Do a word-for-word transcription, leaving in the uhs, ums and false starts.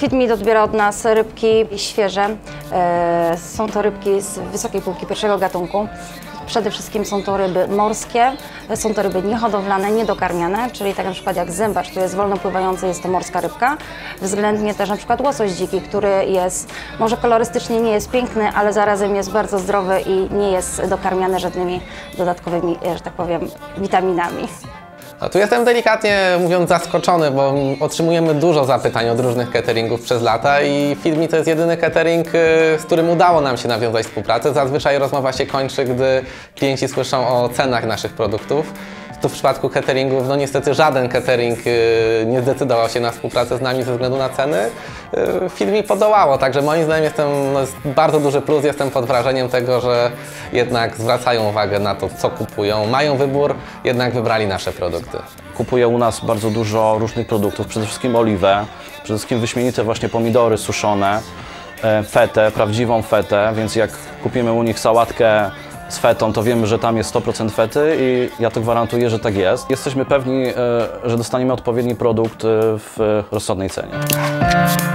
Feedmeat odbiera od nas rybki świeże. Są to rybki z wysokiej półki pierwszego gatunku. Przede wszystkim są to ryby morskie, są to ryby niehodowlane, niedokarmiane, czyli tak na przykład jak zębacz, który jest wolno pływający, jest to morska rybka. Względnie też na przykład łosoś dziki, który jest, może kolorystycznie nie jest piękny, ale zarazem jest bardzo zdrowy i nie jest dokarmiany żadnymi dodatkowymi, że tak powiem, witaminami. No, tu jestem delikatnie mówiąc zaskoczony, bo otrzymujemy dużo zapytań od różnych cateringów przez lata i Feedmeat to jest jedyny catering, z którym udało nam się nawiązać współpracę. Zazwyczaj rozmowa się kończy, gdy klienci słyszą o cenach naszych produktów. Tu w przypadku cateringów, no niestety żaden catering nie zdecydował się na współpracę z nami ze względu na ceny. Feedmeat podołało, także moim zdaniem jestem, no jest bardzo duży plus, jestem pod wrażeniem tego, że jednak zwracają uwagę na to, co kupują, mają wybór, jednak wybrali nasze produkty. Kupuję u nas bardzo dużo różnych produktów, przede wszystkim oliwę, przede wszystkim wyśmienite właśnie pomidory suszone, fetę, prawdziwą fetę, więc jak kupimy u nich sałatkę z fetą, to wiemy, że tam jest sto procent fety i ja to gwarantuję, że tak jest. Jesteśmy pewni, że dostaniemy odpowiedni produkt w rozsądnej cenie.